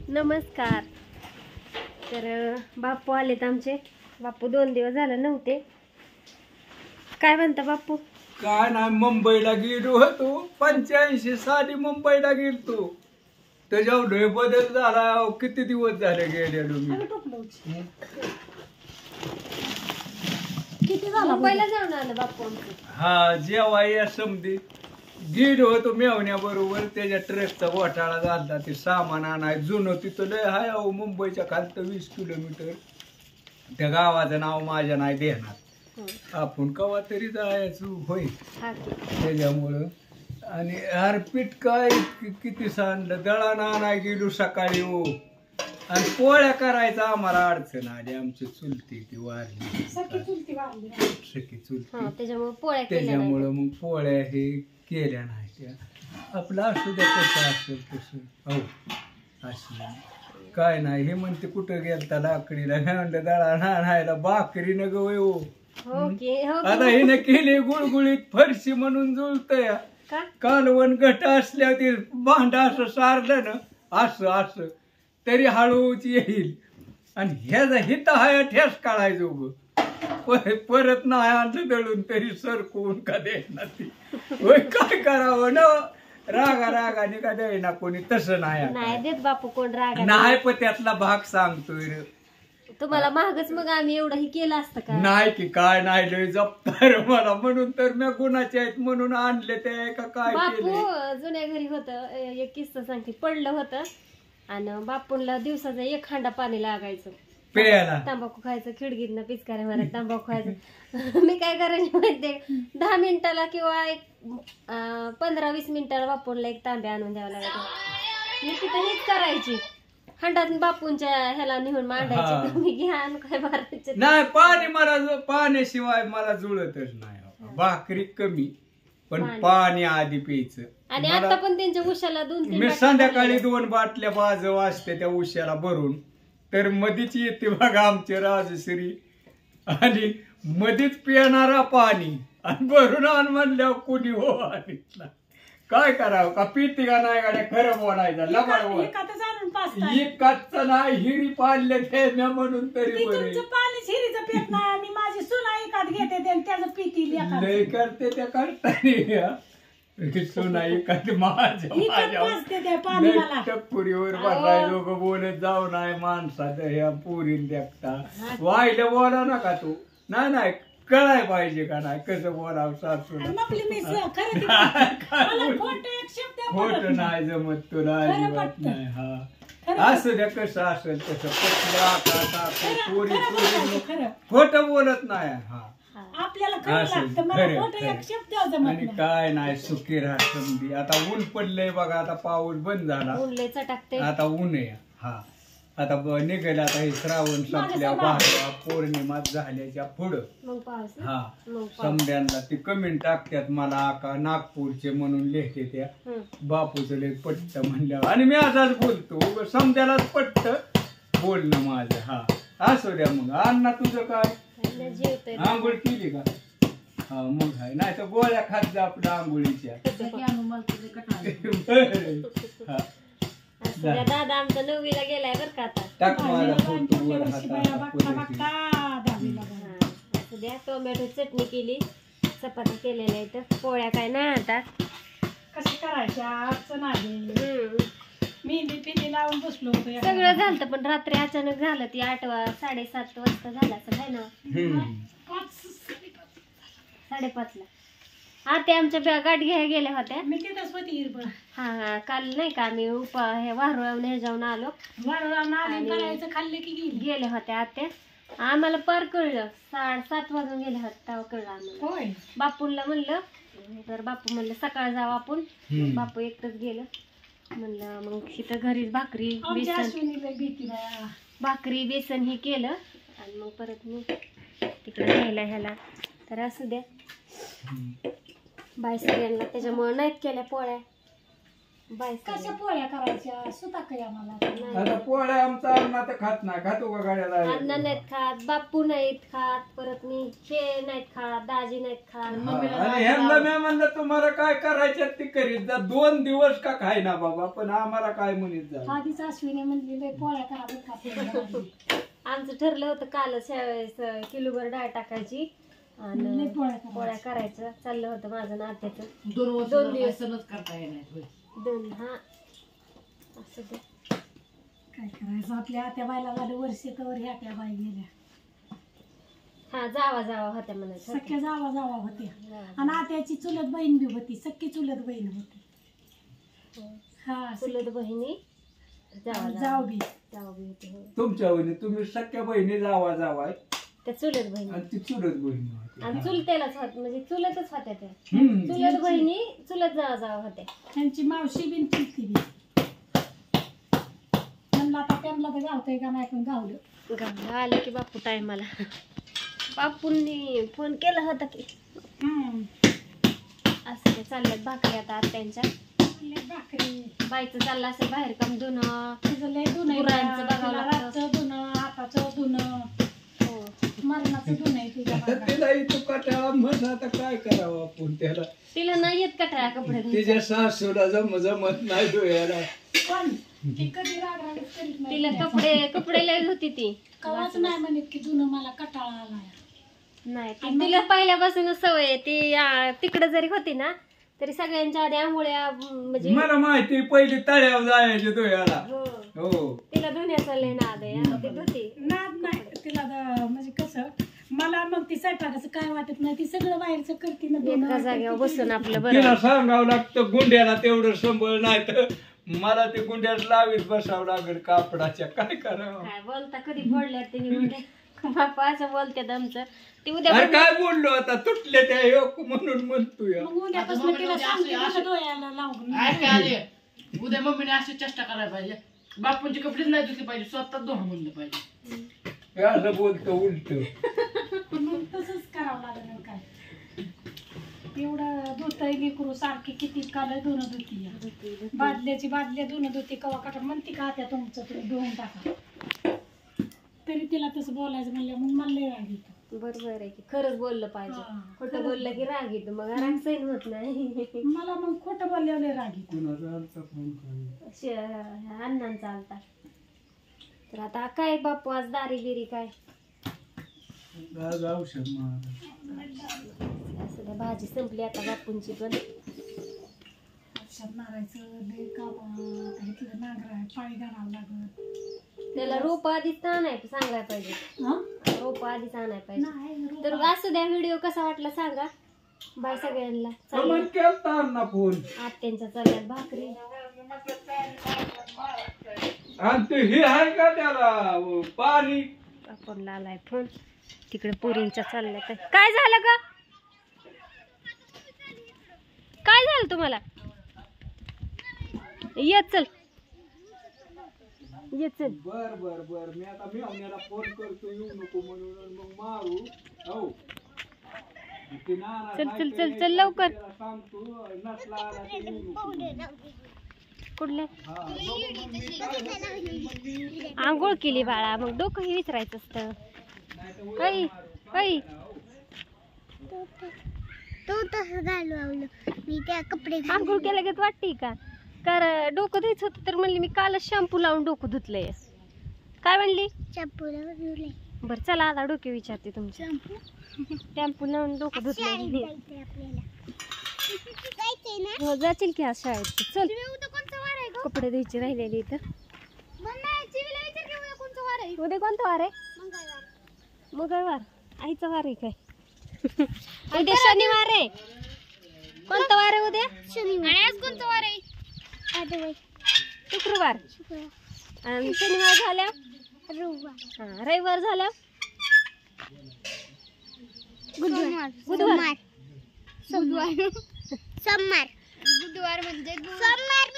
नमस्कार. तर बापू आलेत आमचे. बापू 2 दिवस झाले नव्हते. काय म्हणता बापू? काय नाही, मुंबईला गेलो होतो. 85 साली मुंबईला गेलतो. त्याच्यावर ढोय बदल झाला. किती दिवस झाले गेलेलो मी. किती झाला मुंबईला जाऊन आलं बापू आमचं? हा, जेव्हा या समधी गेलो होतो मेवण्या बरोबर. त्याच्या ट्रकचा घोटाळा झाला. ते सामान आणाय जुनं तिथं लय हाय अहो, मुंबईच्या खालतं 20 किलोमीटर. त्या गावाचं नाव माझ्या नाही देणार. आपण कवा तरी जायचं होय त्याच्यामुळं. आणि हारपीट काय किती सांडलं. दळण आणाय गेलो सकाळी हो. आणि पोळ्या करायचा आम्हाला अडचण आली. आमची चुलती ती वारली, सखी चुलती. त्याच्यामुळं मग पोळ्या हे केल्या नाही. त्या आपलं असू द्या कसं असेल तसं. हो असं काय नाही. हे म्हणते कुठं गेलता लाकडीला. म्हणलं दळण आणायला. भाकरी न गं हो. आता हिने केली गुळगुळीत फरशी म्हणून जुळतया. कालवण घट असल्या ते भांडा असं सारलं ना असं असं तरी हळूच येईल. आणि ह्याचा हित हाय ठेस काढायचो ग. परत नाही आणलं दळून तरी सरकवून का देणार ती. होय काय करावं ना. रागाने का द्यायना कोणी. तसं नाही देत बापू कोण राग नाही. पण त्यातला भाग सांगतोय. तुम्हाला महागच मग आम्ही एवढंही केलं असतं का? नाही की काय नाही लय जप्तार मला. म्हणून तर मी गुणाचे आहेत म्हणून आणले ते का काय बापू जुन्या घरी होतं. एक किस्सा सांगते. पडलं होतं आणि बापूंला दिवसाचं 1 हांडा पाणी लागायचं प्यायला. तंबाखू खायचं. खिडकीतनं पिचकाऱ्या मारत तंबाखू खायचं. मी काय करायचे माहितीये, 10 मिनिटाला किंवा 15-20 मिनिटाला बापूंला 1 तांब्या आणून द्यावा लागायचा. मी तिथं हेच करायची. हंडात बापूंच्या ह्याला नेऊन मांडायचे. तुम्ही घ्या काय मारायचे नाही. पाणी मला पाण्याशिवाय मला जुळतच नाही. भाकरी कमी पण पाणी आधी प्यायचं. आणि आता पण त्यांच्या उशाला 2-3 मी संध्याकाळी 2 बाटल्या बाजू वाजते त्या उशाला भरून. तर मधीच येते बघा आमचे राजश्री. आणि मधीच पिणारा पाणी आणि भरून आण म्हणल्यावर कुणी हो आणितला. काय करावं का पिती का नाही गाड्या. खरं बोलायचं लबाड बोल. एकाच नाही हिरी पाडले ते म्हणून तरी लय करते त्या करता सुना एखादी माझ्या टप्पुरीवर बसायचो ग बोलत जाऊ नाही माणसाचं ह्या पुरीन देखता. वाहिलं बोला नका तू. नाही कळाय पाहिजे का नाही कसं बोलावं सासूला. खोट नाही जमत तुला अजिबात नाही. हा असं द्या कसं असेल तसं. पोरी खोट बोलत नाही. हा आणि काय नाही सुखी राहा समधी. आता ऊन पडलंय बघा. आता पाऊस बंद झाला. आता ऊन आहे. हा आता निघायला. आता हे श्रावण संपल्या बाहेर पौर्णिमा झाल्याच्या पुढं. हा समद्यांना ती कमेंट टाकतात मला आका नागपूरचे म्हणून लिहते त्या. बापूचं लय पट्ट म्हणल्यावर. आणि मी असाच बोलतो. समद्यालाच पट्ट बोलणं माझं. हा असू द्या. मग अण्णा तुझं काय आंघोळ केली का? हा मग आहे. नाही तर गोळ्या खात जा आपल्या आंघोळीच्या. दादा आमचा 9वीला गेलाय बर का आता. टाक मला फोटो वर द्या. टोमॅटो चटणी केली. चपाती केलेल्या आहेत. पोळ्या काय नाही आता. कशी करायच्या अडचण आहे. मेहंदी पिंदी लावून बसलो होतो. सगळं झालं पण रात्री अचानक झालं. ती 8-7 वाजता झाला असं आहे ना. 5:30ला. ते आमच्या गाठ घ्यायला गेल्या होत्या. मी तिथंच होती. हा काल नाही का आम्ही वारुळावून हे जाऊन आलो. खाल्ले की गेल्या होत्या आत्या. आम्हाला पार कळलं 7:30 वाजून गेले होते तेव्हा कळलं आम्हाला. बापूला म्हणलं तर बापू म्हणलं सकाळ जाऊ आपण. बापू एकटंच गेलं. म्हणलं मग तिथं घरीच भाकरी बेसन हे केलं. आणि मग परत मी तिकडे घ्यायला ह्याला. तर असू द्या बाय सगळ्यांना. त्याच्यामुळे नाहीत केल्या पोळ्या. बाय कशा पोळ्या करायच्या सुद्धा काही आम्हाला आता पोळ्या आमचा अण्णा तर खात नाही, खातो का गाड्याला अण्णा नाहीत खात, बाप्पू नाहीत खात, परत मी हे नाहीत खात, दाजी नाहीत खात. आणि ह्यांना मी म्हणलं तुम्हाला काय करायचं ते करीत जा, 2 दिवस का खाय ना बाबा, पण आम्हाला काय म्हणत जा. आधीच अश्विनी म्हणली पोळ्या करा. आमचं ठरलं होतं कालच ह्यावेळेस किलोभर डाळ टाकायची आणि पोळ्या करायचं चाललं होतं माझं नात्याचं. 2 दिवस करता येणार 2 हा असं ते काय करायचं. आपल्या आत्या बायला झालं वर्ष तर ह्या त्या बाई गेल्या. हा जावा होत्या म्हणायचं. सख्या जावा होत्या आणि आत्याची चुलत बहीण बी होती, सख्खी चुलत बहीण होती. हा चुलत बहिणी जाऊ बी होती. तुमच्या बहिणी तुम्ही सख्या बहिणी जावा त्या चुलत बहिणी आणि ती चुलत बहिणी होती. आणि चुलतेलाच होत म्हणजे चुलतच होत्या त्या. चुलत बहिणी चुलत जावा होत्या. त्यांची मावशी बिन चुलती बी. म्हणलं आता त्यांना तर गावतंय का नाही, पण गावलं. आलं की बापू टायमाला. बापूंनी फोन केला होता की असं ते चालल्यात भाकरी आता आत्यांच्या. भाकरी बाईचं चाललं असेल बाहेर काम धुणं, तिचं लय धुणं आहे. गुरांचं बघावं तिला लागतं. रातचं धुणं, हाताचं धुणं, हो. मरणाचं धुणं आहे तुझ्या आता भागात. तिला इथं कटाळा म्हण, आता काय करावं आपण त्याला. तिला नाही येत कटाळा कपडे धुवायला. तिच्या सासूला जमत नाही डोळ्याला. पण ती कधी राग करीत नाही. तिला कपडे लय होती ती. कवाच नाही म्हणत की धुणं मला कटाळा आलाय. नाही तिला पहिल्यापासूनच सवय आहे. ती तिकडे जरी होती ना तरी सगळ्यांच्या आधी आंघोळ्या म्हणजे मला माहिती पहिली तळ्यावर जायचे डोळ्याला. हो तिला धुण्याचा लय नाद आहे. ती धुती नाद नाही तिला म्हणजे कसं मला मग ती स्वयंपाकाचं काय वाटत नाही. ती सगळं बाहेरचं करते ना. एका जागेवर बसून आपलं बरं. तिला सांगावं लागतं गुंड्याला तेवढं संबळ नाही तर मला ते गुंड्यात लावीत बसावं लागेल कापडाच्या. काय करावं. काय बोलता कधी बोलल्या तिने बापा असं बोलतात आमचं. ती उद्या अरे काय बोललो आता तुटले त्या योग म्हणून म्हणतोय. मग उद्यापासून तिला सांगते कसं डोळ्याला लावून. उद्या मम्मीने अशी चेष्टा करायला पाहिजे. बापूंची कपडेच नाही धुतली पाहिजे, स्वतः धुवा म्हणलं पाहिजे. असं बोलतो उलट. मग तसंच करावं लागेल. काय एवढं धुतय लेकरू सारखी किती काल धुणं धुती. बादल्या धुणं धुती कवा काटा म्हणते का त्या तुमचं तुम्ही धुवून टाका. तरी तिला तसं बोलायचं म्हणलं मग मला लय राग येतो. बरोबर आहे की खरंच बोललं पाहिजे. खोटं बोललं की राग येतो, मग राग सहन होत नाही. मला मग खोटं बोलल्यावर लय राग येतो. कुणाचा आलता फोन काय? अण्णांचा आलता. तर आता काय बापू आज दारी बिरी काय आज औषध मारा. असं त्या भाजी संपली आता बापूंची पण. औषध मारायचं लय काम. इथलं नांगर आहे पाळी घालावं लागत. त्याला रोप आधीच आणायचं सांगायला पाहिजे. रोप आधीच आणायला पाहिजे. तर असू द्या. व्हिडिओ कसा वाटला सांगा. बाय सगळ्यांना. कमेंट केलता ना फोन. आत्यांच्या चालल्यात भाकरी. आणि ते हे आहे का त्याला पाणी. आपण आलाय फोन तिकडे पोरींच्या चालल्या. काय झालं का? काय झालं तुम्हाला? ये चल ये चल. बर मी आता मेवण्याला फोन करतो येऊ नको म्हणून मग मारू. हो चल लवकर. सांगतो नसला आला तर येऊ नको. कुठले आंघोळ केली बाळा, मग डोकं हे विचारायचं असतं. तू तसं घालवलं मी त्या कपडे आंघोळ केल्या गत वाटते का? कारण डोकं धुयचं होतं तर म्हणली मी कालच शॅम्पू लावून डोकं धुतलंय. काय म्हणली? चप्पूला धुले. बरं चला आता डोके विचारते तुमचे. शॅम्पू लावून डोकं धुतलंय. आपल्याला जायचंय ना. हो जातील की आज शाळेत. चल उद्या कोणता वार आहे गं? कपडे धुयचे राहिलेले इथं. चिवीला विचार की उद्या कोणता वार आहे? उद्या कोणता वार आहे? मंगळवार. मंगळवार. आईचा वार आहे काय? उद्या शनिवार आहे. कोणता वार आहे उद्या? शनिवार. आणि आज कोणता वार आहे? शुक्रवार. आणि शनिवार झाल्या रविवार. रविवार झाल्या बुधवार. बुधवार. सोमवार. बुधवार म्हणजे सोमवार